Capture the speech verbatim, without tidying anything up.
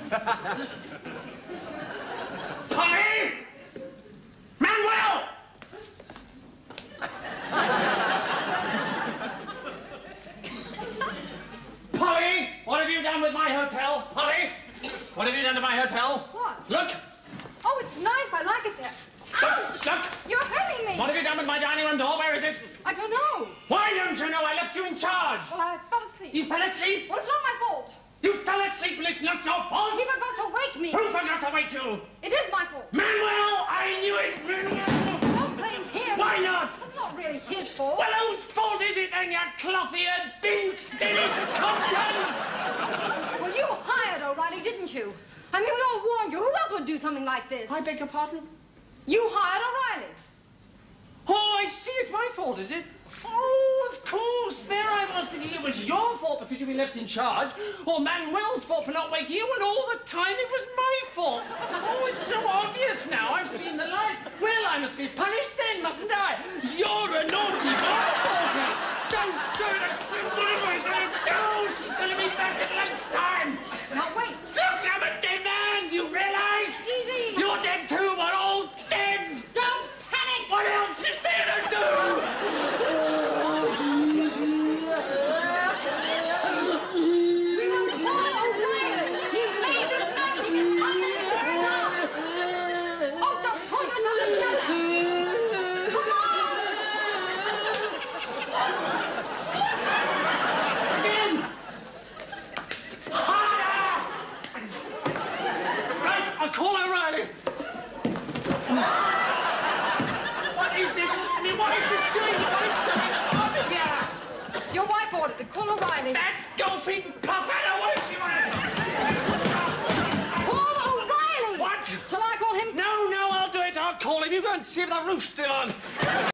Polly! Manuel! Polly, what have you done with my hotel? Polly, what have you done to my hotel? What? Look! Oh, it's nice. I like it there. Look, look! You're hurting me. What have you done with my dining room door? Where is it? I don't know. Why don't you know? I left you in charge. Well, I fell asleep. You fell asleep? Well, it's not my fault. You fell asleep and it's not your fault? You forgot to wake me. Who forgot to wake you? It is my fault. Manuel! I knew it, Manuel! Don't blame him. Why not? It's not really his fault. Well, whose fault is it then, you clothier, bint, Dennis Comptons? Well, you hired O'Reilly, didn't you? I mean, we all warned you. Who else would do something like this? I beg your pardon? You hired O'Reilly. Oh, I see. It's my fault, is it? Oh, of course. There I was thinking it was your fault because you've been left in charge, or Manuel's fault for not waking you, when all the time it was my fault. Oh, it's so obvious now. I've seen the light. Well, I must be punished then, mustn't I? You're a naughty boy, Fawlty. Don't do it. Don't. She's going to be back at lunchtime. Now, wait. Look, I'm a dead man. Do you realise? Easy. You're dead too. We're all dead. Don't panic. What else is there to do? We will call O'Reilly. He made this mess. He can come in and tear it up. Oh, just pull yourself together. Come on. Again! Harder! Right, I'll call O'Reilly. What is this? I mean, what is this doing? What is going on here? Your wife ordered it. Call O'Reilly. That golfing puffer, away from us! Call O'Reilly. What? Shall I call him? No, no, I'll do it. I'll call him. You go and see if the roof's still on.